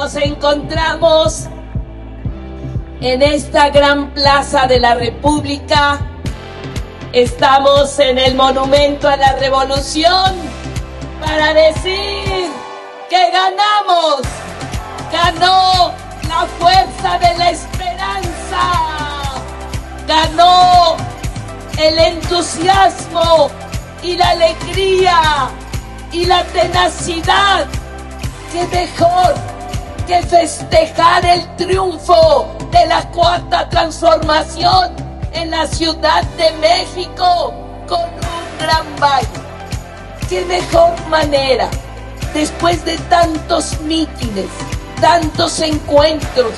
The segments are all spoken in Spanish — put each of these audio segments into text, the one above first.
Nos encontramos en esta gran plaza de la República. Estamos en el Monumento a la Revolución para decir que ganamos. Ganó la fuerza de la esperanza. Ganó el entusiasmo y la alegría y la tenacidad. ¡Qué mejor que festejar el triunfo de la Cuarta Transformación en la Ciudad de México con un gran baile! ¡Qué mejor manera, después de tantos mítines, tantos encuentros,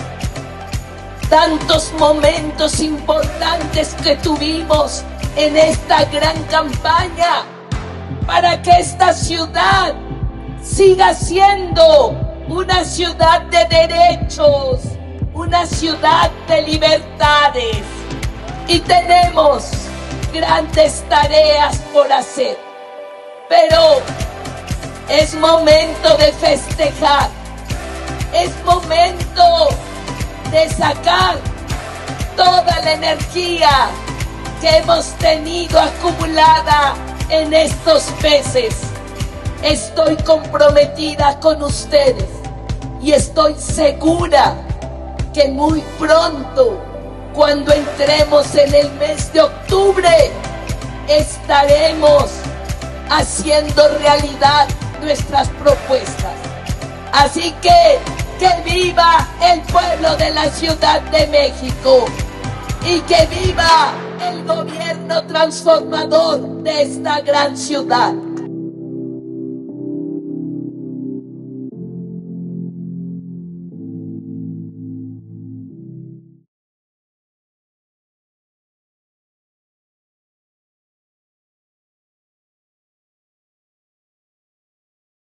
tantos momentos importantes que tuvimos en esta gran campaña, para que esta ciudad siga siendo una ciudad de derechos, una ciudad de libertades? Y tenemos grandes tareas por hacer, pero es momento de festejar, es momento de sacar toda la energía que hemos tenido acumulada en estos meses. Estoy comprometida con ustedes y estoy segura que muy pronto, cuando entremos en el mes de octubre, estaremos haciendo realidad nuestras propuestas. Así que viva el pueblo de la Ciudad de México y que viva el gobierno transformador de esta gran ciudad.